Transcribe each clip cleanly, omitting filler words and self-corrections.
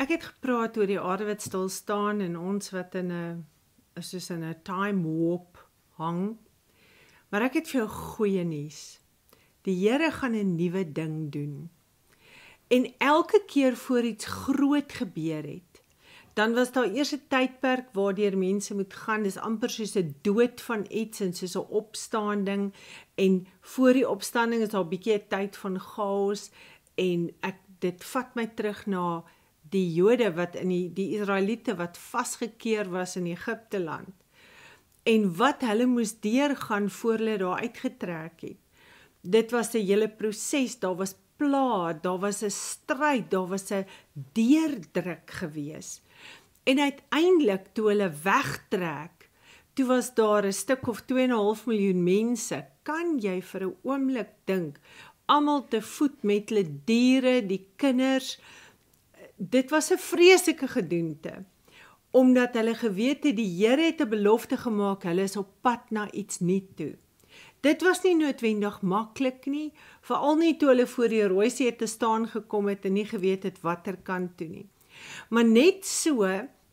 Ek het gepraat oor die aarde wat stil staan en ons wat soos in 'n time warp hang. Maar ek het vir jou goeie nuus. Die Here gaan 'n nuwe ding doen. En elke keer voor iets groot gebeur het, dan was daar eers 'n tydperk waardeur mense moet gaan, dis amper soos 'n dood van iets en soos 'n opstanding, en voor die opstanding is daar 'n bietjie 'n tyd van chaos, en dit vat my terug na die Jode wat in die Israeliete wat vasgekeer was in Egipte land, en wat hulle moes deurgaan voor hulle daar uitgetrek het. Dit was 'n hele proses, daar was pla, daar was 'n stryd, daar was 'n deurdruk gewees. En uiteindelik toe hulle wegtrek, toe was daar 'n stuk of 2,5 miljoen mense. Kan jy vir 'n oomblik dink, almal te voet met hulle diere, die kinders. Dit was 'n vreeslike gedoente, omdat hulle geweet het die Here het 'n belofte gemaak, hulle is op pad na iets nuuts toe. Dit was nie noodwendig maklik nie, veral nie toe hulle voor die Rooi See te staan gekom het en nie geweet het watter kant toe nie. Maar net so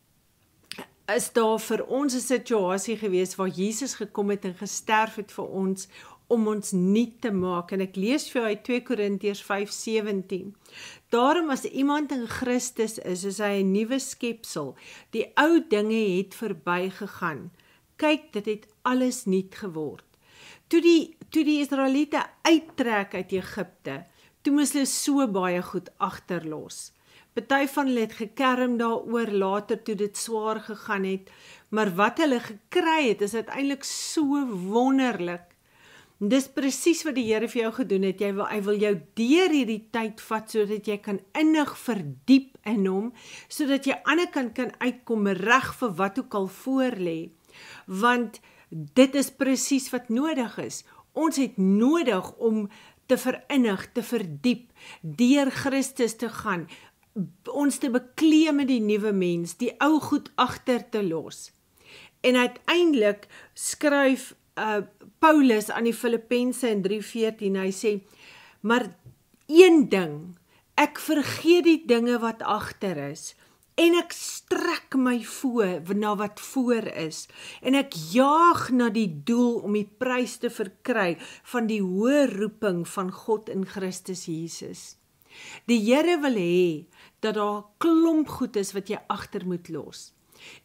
is daar vir ons 'n situasie gewees waar Jesus gekom het en gesterf het vir ons om ons nuut te maak. En ek lees vir jou uit 2 Korintiërs 5:17. Daarom as iemand in Christus is hy 'n nuwe skepsel. Die ou dinge het verbygegaan. Kyk, dit het alles nuut geword. Toe die Israeliete uittrek uit Egipte, toe moes hulle so baie goed agterlos. Party van hulle het gekerm daaroor later toe dit swaar gegaan het, maar wat hulle gekry het is uiteindelik so wonderlik. Dis presies wat die Here vir jou gedoen het. Hy wil jou deur hierdie tyd vat sodat jy kan innig verdiep in hom, sodat jy aan die ander kant kan uitkom reg vir wat ook al voor lê. Want dit is presies wat nodig is. Ons het nodig om te verinnig, te verdiep, deur Christus te gaan, ons te bekleem met die nuwe mens, die ou goed agter te los. En uiteindelik skryf Paulus aan die Filippense in 3:14, hy sê, maar een ding, ek vergeet die dinge wat agter is, en ek strek my voor na wat voor is, en ek jaag na die doel om die prys te verkry van die hoë roeping van God in Christus Jesus. Die Here wil hê dat daar 'n klomp goed is wat jy agter moet los.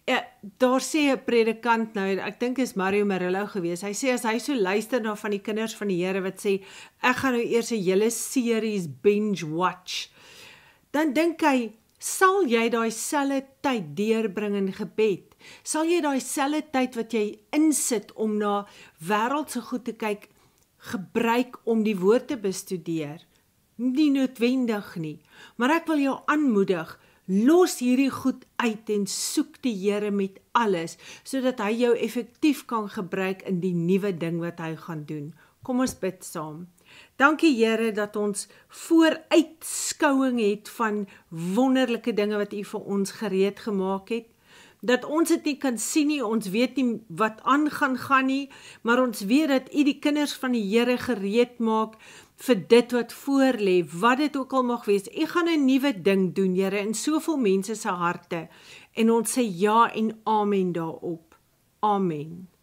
Daar sê 'n predikant nou, ek dink is Mario Murillo gewees, hy sê as hy so luister na van die kinders van die Here wat sê, ek gaan nou eers 'n hele series binge watch, dan dink hy, sal jy daai selfde tyd deurbring in gebed? Sal jy daai selfde tyd wat jy insit om na wêreldse goed te kyk, gebruik om die woord te bestudeer? Nie noodwendig nie, maar ek wil jou aanmoedig, los hierdie goed uit en soek die Here met alles, sodat hy jou effektief kan gebruik in die nuwe ding wat hy gaan doen. Kom ons bid saam. Dankie Here dat ons vooruitskouing het van wonderlike dinge wat U vir ons gereed gemaak het. Dat ons dit nie kan sien nie, ons weet nie wat gaan nie, maar ons weet dat U die kinders van die Here gereed maak vir dit wat voor lê, wat dit ook al mag wees. U gaan 'n nuwe ding doen, Here, in soveel mense se harte, en ons sê ja en amen daarop. Amen.